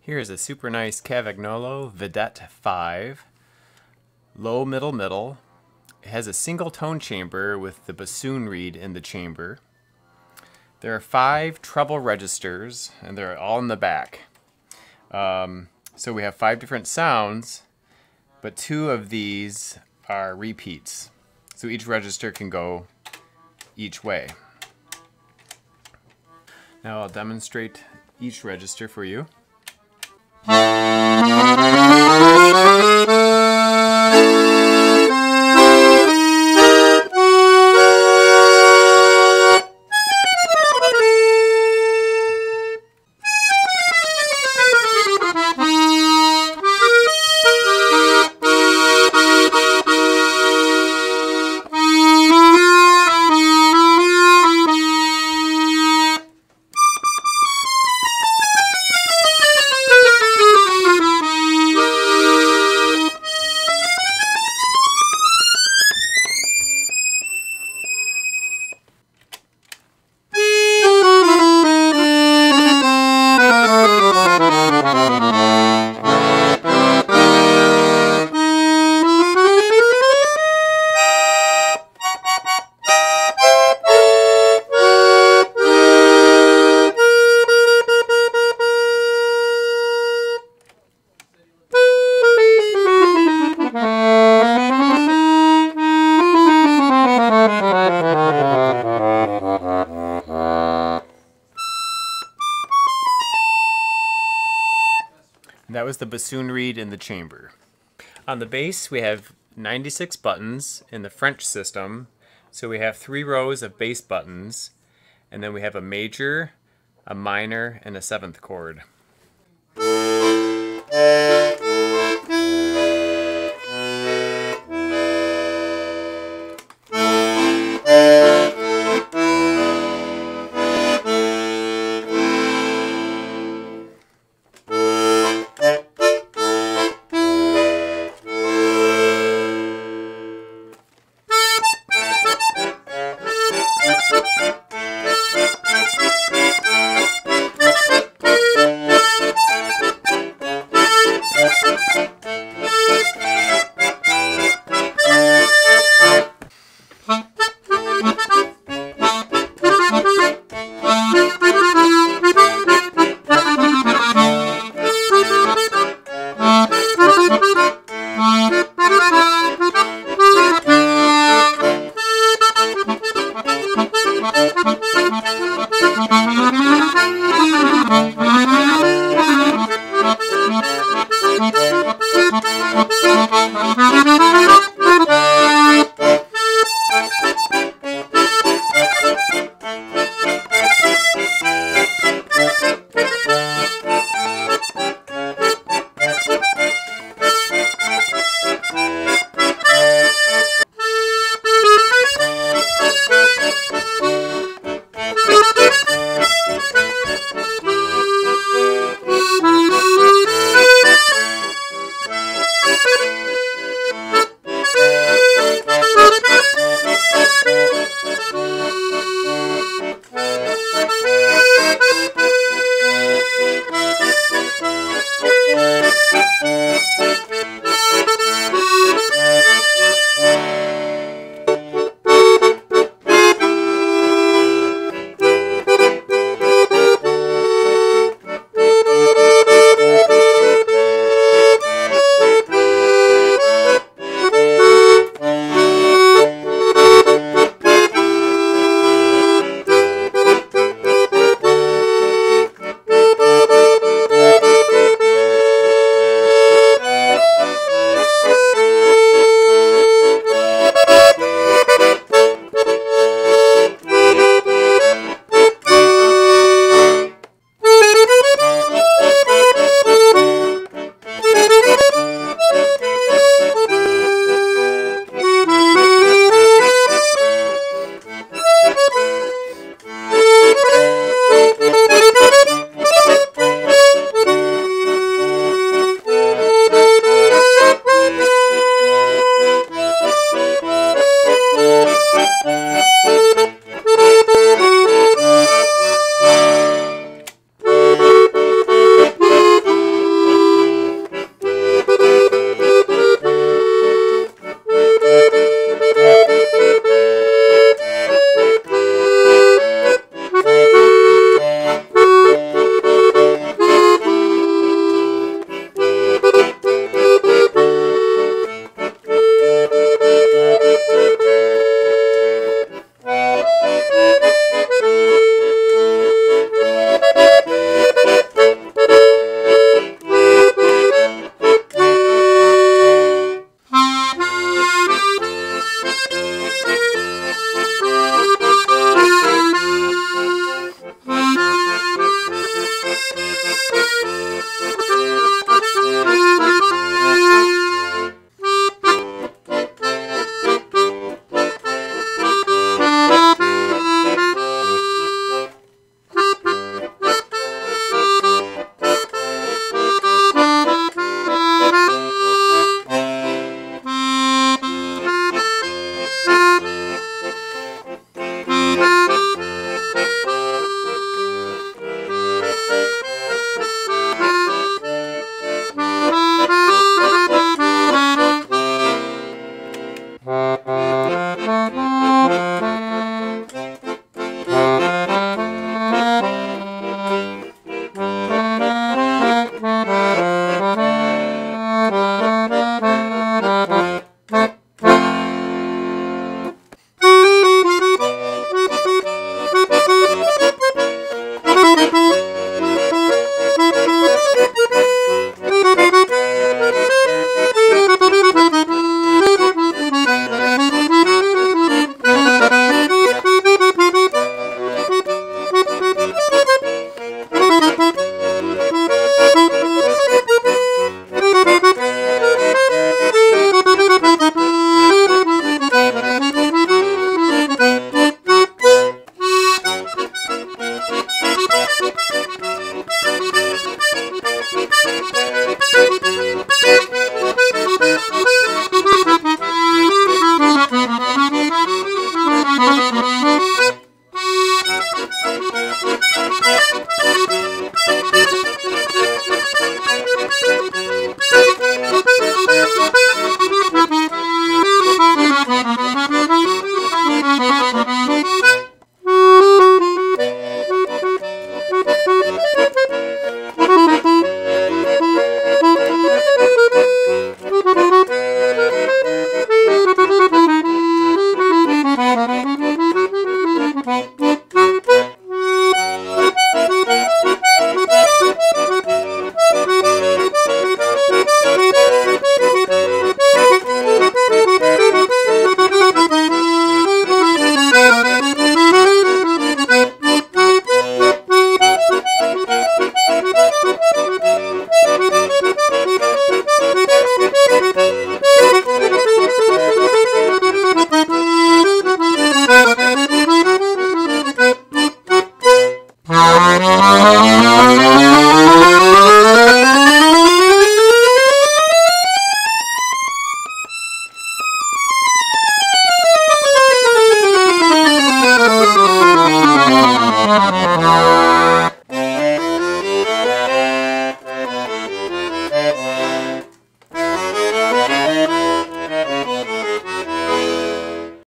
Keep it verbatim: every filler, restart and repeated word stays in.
Here's a super nice Cavagnolo Vedette five, low, middle, middle. It has a single tone chamber with the bassoon reed in the chamber. There are five treble registers, and they're all in the back. Um, so we have five different sounds, but two of these are repeats. So each register can go each way. Now I'll demonstrate each register for you. That was the bassoon reed in the chamber. On the bass, we have ninety-six buttons in the French system. So we have three rows of bass buttons, and then we have a major, a minor, and a seventh chord.